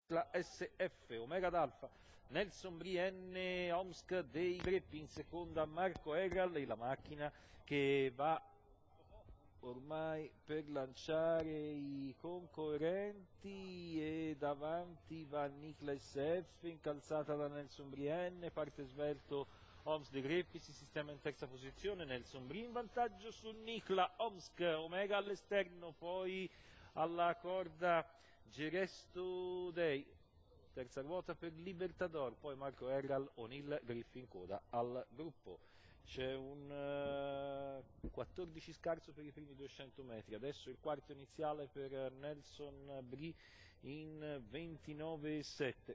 Nicla SF, Omega d'Alfa, Nelson Brien, Omsk dei Greppi, in seconda Marco Eral, e la macchina che va ormai per lanciare i concorrenti, e davanti va Nicla SF, incalzata da Nelson Brien, parte svelto Omsk dei Greppi, si sistema in terza posizione, Nelson Brien in vantaggio su Nicla, Omsk, Omega all'esterno, poi alla corda Geresto Dei, terza ruota per Libertador, poi Marco Erral, O'Neill, Griffin coda al gruppo. C'è un 14 scarso per i primi 200 metri, adesso il quarto iniziale per Nelson Brie in 29,7.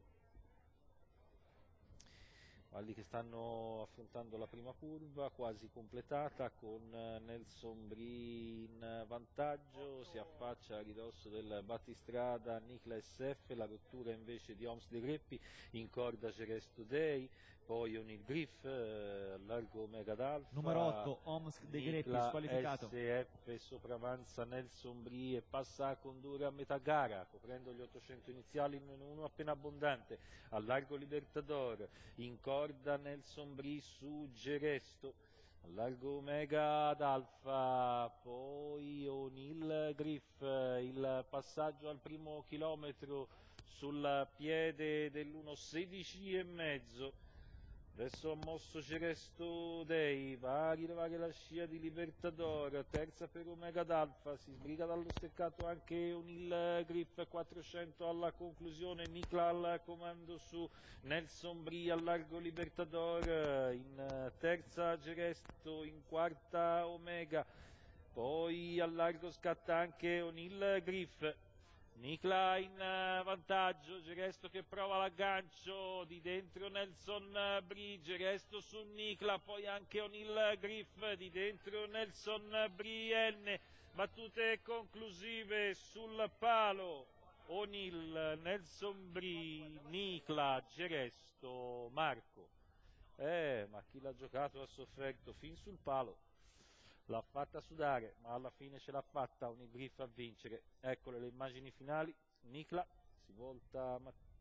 Cavalli che stanno affrontando la prima curva, quasi completata, con Nelson Brie in vantaggio, si affaccia a ridosso del battistrada Nicla SF, la rottura invece di Omsk dei Greppi, in corda Geresto Dei, poi O'Neill Griff, largo Omega d'Alfa, numero 8 Omsk dei Greppi squalificato. SF sopravanza Nelson Brie e passa a condurre a metà gara, coprendo gli 800 iniziali, in meno 1 appena abbondante, al largo Libertador, in corda Nelson Brie su Geresto, al largo Omega d'Alfa, poi O'Neill Griff, il passaggio al primo chilometro sul piede dell'1,16 e mezzo. Adesso ha mosso Geresto Dei, va a rilevare la scia di Libertador, terza per Omega d'Alfa, si sbriga dallo steccato anche O'Neill Griff, 400 alla conclusione, Nicla al comando su Nelson Brie al largo Libertador, in terza Geresto, in quarta Omega, poi al largo scatta anche O'Neill Griff. Nicla in vantaggio, Geresto che prova l'aggancio, di dentro Nelson Brie, Geresto su Nicla, poi anche O'Neill Griff, di dentro Nelson Brien, battute conclusive sul palo, O'Neill, Nelson Brie, Nicla, Geresto, Marco. Ma chi l'ha giocato ha sofferto fin sul palo. L'ha fatta sudare, ma alla fine ce l'ha fatta, O'Neill Griff a vincere. Eccole le immagini finali. Nicla si volta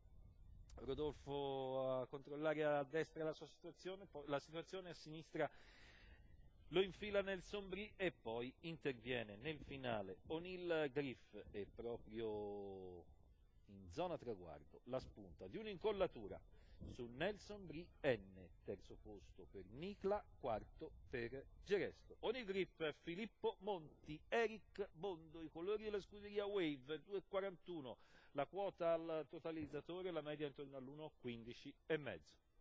Rodolfo a controllare a destra la sua situazione, poi la situazione, a sinistra lo infila Nelson Brie e poi interviene nel finale O'Neill Griff, e proprio in zona traguardo la spunta di un'incollatura su Nelson Brie N, terzo posto per Nicla, quarto per Geresto. O'Neill Griff, Filippo Monti, Eric Bondo, i colori della scuderia Wave, 2,41, la quota al totalizzatore, la media intorno all'1,15 e mezzo.